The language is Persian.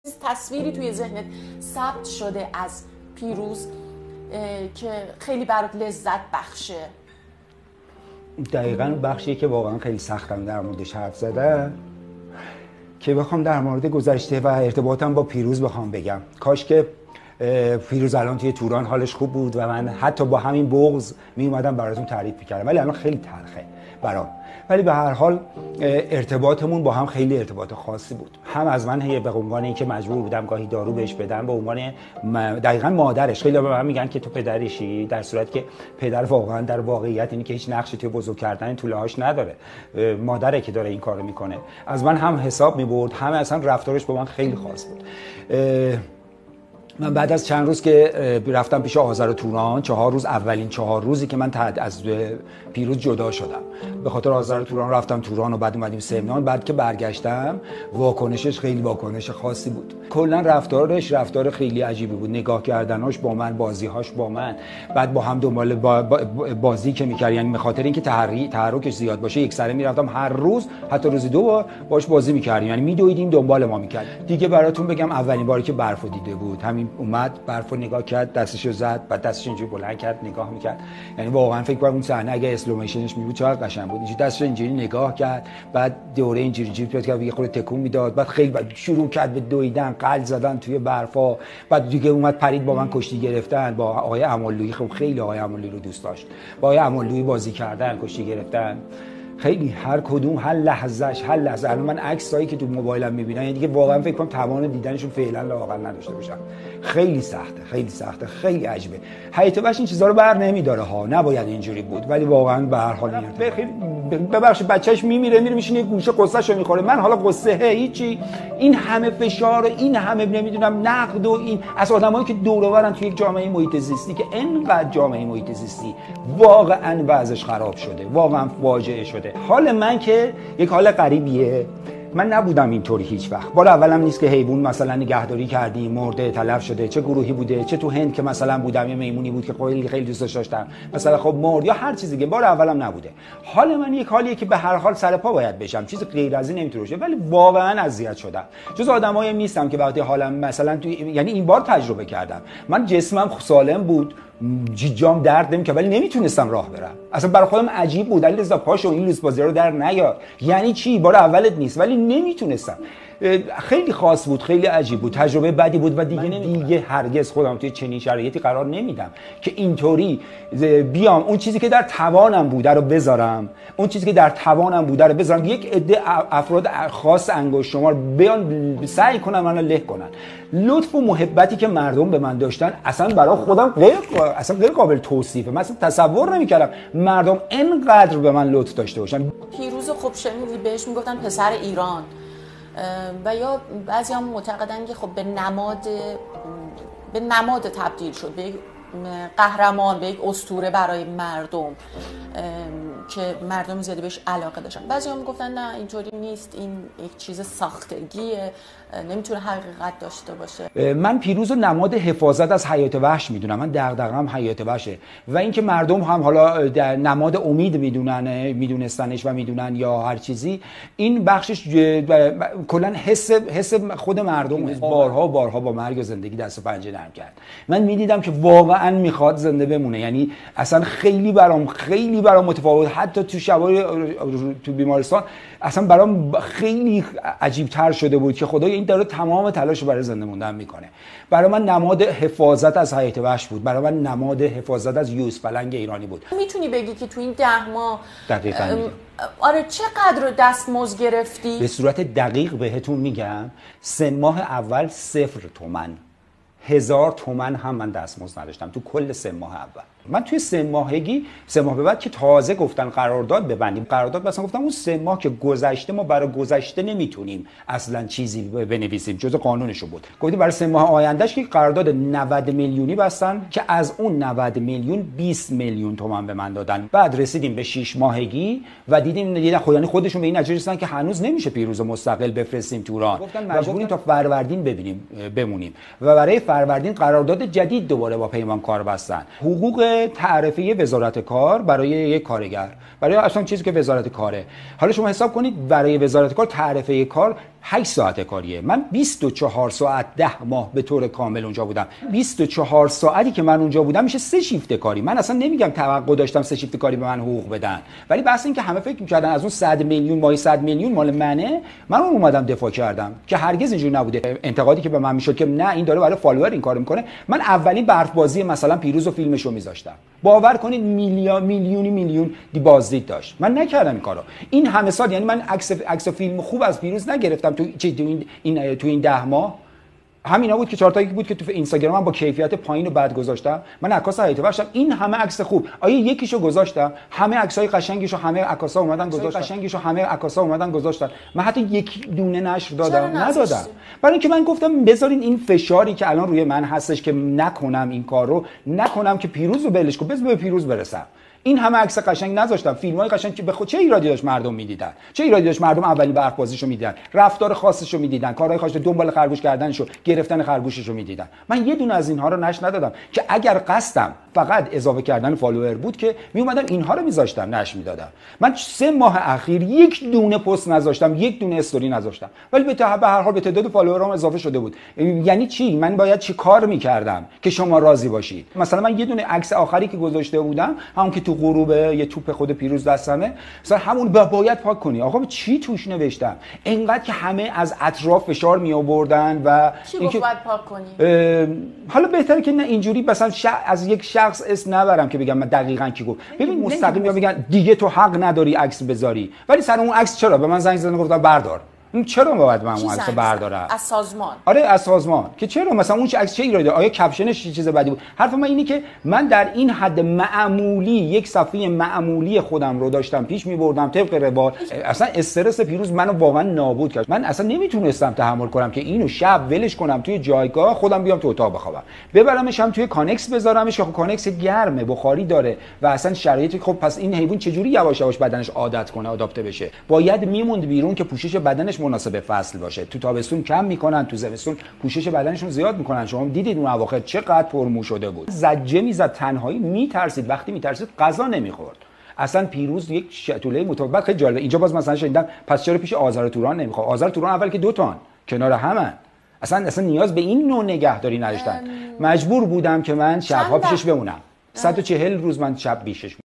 تصویری توی ذهنت ثبت شده از پیروز که خیلی برات لذت بخشه؟ دقیقاً بخشیه که واقعا خیلی سختم در موردش حرف زدن، که بخوام در مورد گذشته و ارتباطم با پیروز بخوام بگم. کاش که پیروز الان توی توران حالش خوب بود و من حتی با همین بغض می اومدم براتون تعریف می‌کردم، ولی الان خیلی تلخه برام. ولی به هر حال ارتباطمون با هم خیلی ارتباط خاصی بود. هم از من به عنوان اینکه مجبور بودم گاهی دارو بهش بدم، به عنوان دقیقاً مادرش. خیلی به من میگن که تو پدرشی، در صورتی که پدر واقعا در واقعیت اینه که هیچ نقشی توی بزرگ کردن طوله‌هاش نداره. مادره که داره این کارو میکنه. از من هم حساب می‌برد، هم اصلا رفتارش با من خیلی خاص بود. من بعد از چند روز که رفتم پیش آذر و توران، 4 روز، اولین 4 روزی که من از پیروز جدا شدم، به خاطر آذر و توران رفتم توران و بعد اومدیم سمنان. بعد که برگشتم واکنشش خیلی واکنش خاصی بود. کلا رفتارش رفتار خیلی عجیبی بود، نگاه کردناش با من، بازی‌هاش با من، بعد با هم دنبال بازی که می‌کرد. یعنی به خاطر اینکه تحرکش زیاد باشه یک سره می‌رفتم هر روز، حتی روزی 2 بار باهاش بازی می‌کردیم. یعنی می‌دویدیم دنبال ما می‌کرد. دیگه براتون بگم اولین باری که برفو دیده بود، همین اومد برفو نگاه کرد، دستشو زد، بعد دستش اینجوری بلند کرد نگاه می‌کرد. یعنی واقعا فکر کنم اون صحنه اگه اسلومیشنش می‌بود چقدر قشنگ بود. اینجوری دستش اینجوری نگاه کرد، بعد دوره اینجوری جیب کرد، یه خورده تکون میداد، بعد خیلی بعد شروع کرد به دویدن، قلب زدن توی برفا. بعد دیگه اومد پرید با من کشتی گرفتن، با آقای اماللویی. خب خیلی آقای اماللویی رو دوست داشت، با آقای اماللویی بازی کردن، کشتی گرفتن. خیلی هر کدوم هر لحظه الان من عکسایی که تو موبایلم میبینم، یعنی دیگه واقعا فکر کنم توان دیدنشون فعلا لااقل نداشته باشم. خیلی سخته، خیلی عجیبه. حیات وحش این چیزا رو بر نمیداره ها، نباید اینجوری بود، ولی واقعا به هر حال ببخشید بچه‌ش میمیره میشینه گوشه قصه‌شو میخوره. من حالا قصه هیچی، این همه فشار و این همه نمیدونم نقد و این از آدمایی که دور و برن توی یک جامعه محیط زیستی که انقدر جامعه محیط زیستی واقعا وضعش خراب شده، واقعا فاجعه شده. حال من که یک حال غریبیه. من نبودم اینطوری هیچ وقت. بار اولم نیست که حیوان مثلا نگهداری کردیم، مرده، تلف شده، چه گروهی بوده، چه تو هند که مثلا بودم یه میمونی بود که خیلی دوستش داشتم مثلا خب مرد، یا هر چیزی که بار اولم نبوده. حال من یک حالیه که به هر حال سر پا باید بشم، چیز غیر از این نمیتونه باشه. ولی واقعا اذیت شدم. جز آدمایی نیستم که وقتی حالم مثلا یعنی این بار تجربه کردم. من جسمم سالم بود، جیجام درد نمی‌کرد، ولی نمیتونستم راه برم. اصلا برای خودم عجیب بود. علیرضا پاشو این لوس بازی رو در نیار. یعنی چی؟ بار اولت نیست، ولی نمیتونستم. خیلی خاص بود، خیلی عجیب بود، تجربه بدی بود و دیگه هرگز خودم توی چنین شرایطی قرار نمیدم که اینطوری بیام اون چیزی که در توانم بوده رو بذارم، یک عده افراد خاص انگشت شمار بیان سعی کنن منو له کنن. لطف و محبتی که مردم به من داشتن اصلا برای خودم غیر قابل توصیفه. من اصلا تصور نمی‌کردم مردم اینقدر به من لطف داشته باشن. پیروز خب شنیدی بهش میگفتن پسر ایران، و یا بعضی هم معتقدن که خب به نماد تبدیل شد، به یک قهرمان، به یک اسطوره برای مردم که مردم زیادی بهش علاقه داشتن. بعضی هم میگفتن نه اینطوری نیست، این یک چیز ساختگیه، نمیتونه حقیقت داشته باشه. من پیروز رو نماد حفاظت از حیات وحش میدونم. من دغدغه‌ام حیات وحشه و اینکه مردم هم حالا در نماد امید میدونستنش و میدونن یا هر چیزی، این بخشش کلا حس خود مردم بارها با مرگ و زندگی دست و پنجه نرم کرد. من میدیدم که واقعا میخواد زنده بمونه. یعنی اصلا خیلی برام متفاوت، حتی تو شبای تو بیمارستان اصلا برام خیلی عجیب‌تر شده بود که خدای این داره تمام تلاش برای زنده موندن میکنه. برای من نماد حفاظت از حیات وحش بود، برای من نماد حفاظت از یوز پلنگ ایرانی بود. میتونی بگی که تو این 10 ماه دقیقاً آره چقدر دستمزد گرفتی؟ به صورت دقیق بهتون میگم 3 ماه اول 0 تومن، 1000 تومن هم من دستمزد نداشتم تو کل 3 ماه اول. من توی 3 ماه به بعد که تازه گفتن قرارداد ببندیم، مثلا گفتم اون 3 ماه که گذشته ما برای گذشته نمیتونیم اصلا چیزی بنویسیم، جزء قانونشو بود. گفتیم برای 3 ماه آیندهش که قرارداد 90 میلیونی بستن که از اون 90 میلیون 20 میلیون تومان به من دادن. بعد رسیدیم به 6 ماهگی و دیدیم خودشون به این نتیجه رسیدن که هنوز نمیشه پیروز مستقل بفرستیم توران. گفتن مجبوریم تا فروردین بمونیم و برای فروردین قرارداد جدید دوباره با پیمانکار بستن. حقوق تعرفه وزارت کار برای یک کارگر، برای اصلا چیزی که وزارت کاره. حالا شما حساب کنید برای وزارت کار تعرفه کار 8 ساعت کاریه. من 24 ساعت 10 ماه به طور کامل اونجا بودم. 24 ساعتی که من اونجا بودم میشه 3 شیفت کاری. من اصلا نمیگم توقع داشتم 3 شیفت کاری به من حقوق بدن، ولی بحث این که همه فکر می‌کردن از اون 100 میلیون ماهی 100 میلیون مال منه، من اون اومدم دفاع کردم که هرگز اینجوری نبوده. انتقادی که به من میشد که نه این داره برای فالوور این کارو میکنه، من اولین برف بازی مثلا پیروز و فیلمشو میذاشتم. باور کنید میلیون بازدید داشت. من نکردم این کارو. این همه سال، یعنی من عکس فیلم خوب از پیروز نگرفتم تو این 10 ماه. همینا بود که 4 تایی بود که تو اینستاگرام من با کیفیت پایین و بد گذاشتم. من عکاس حیاتی باشم، این همه عکس خوب آیا یکیشو گذاشتم؟ همه عکسای قشنگیشو همه عکاسا اومدن گذاشتن. من حتی یک دونه نشر ندادم. برای اینکه من گفتم بذارین این فشاری که الان روی من هستش که نکنم این کارو، نکنم که پیروز رو بلش کنم، بذار به پیروز برسم. این همه عکس قشنگ نذاشتم، فیلمای قشنگ که به خود چه ایرادی داشت مردم میدیدن، چه ایرادی داشت مردم اولین برق بازیشو میدیدن، رفتار خاصشو میدیدن، کارهای خاصش، دنبال خرگوش کردنشو، گرفتن خرگوششو میدیدن. من یه دونه از اینها رو نش ندادم که اگر قصدم فقط اضافه کردن فالوور بود که میومدم اینها رو میذاشتم، نش میدادم. من 3 ماه اخیر یک دونه پست نذاشتم، یک دونه استوری نذاشتم، ولی به هر حال به تعداد فالوورام اضافه شده بود. یعنی چی؟ من باید چی کار میکردم که شما راضی باشید؟ مثلا من یه دونه عکس آخری که گذاشته بودم، همون که تو غروب یه توپ خود پیروز دستمه، مثلا همون باید پاک کنی. آقا چی توش نوشتم؟ اینقدر که همه از اطراف فشار می آوردن و اینکه باید پاک کنی. حالا بهتره که نه اینجوری مثلا از یک شخص اسم نبرم که بگم من دقیقاً کی گفت. ببین مستقیم یا میگن دیگه تو حق نداری عکس بذاری، ولی سر اون عکس چرا به من زنگ زدن گفتن بردار. چرا باید من اون عکس بردارم؟ از سازمان. آره از سازمان. که چرا مثلا اون عکس چه ایرادی؟ آیا کپشنش چیز بدی بود؟ حرف من اینه که من در این حد معمولی یک صفحه معمولی خودم رو داشتم پیش می‌بردم طبق روال. اصلا استرس پیروز منو واقعا نابود کرد. من اصلا نمیتونستم تحمل کنم که اینو شب ولش کنم توی جایگاه، خودم بیام تو اتاق بخوابم. ببرمش هم توی کانکس بذارمش که خب کانکس گرمه، بخاری داره و اصلا شرایطی. خب پس این حیوان چجوری یواش یواش بدنش عادت کنه، آداپته بشه؟ باید میموند بیرون که پوشش بدنش مناسب فصل باشه. تو تابستون کم میکنن، تو زمستون پوشش بدنشون زیاد میکنن. شما دیدید اون اواخر چقدر پرمو شده بود. زجه میزد، تنهایی میترسید. وقتی میترسید غذا نمیخورد. اصلا پیروز یک شتوله متوبت. خیلی جالبه اینجا باز مثلا شنیدم پس چرا پیش آذر توران نمیخواد؟ آذر توران اول که 2 تان کنار همن، اصلا نیاز به این نوع نگهداری نداشتن. مجبور بودم که من شبها پیشش بمونم. 140 روز من شب پیشش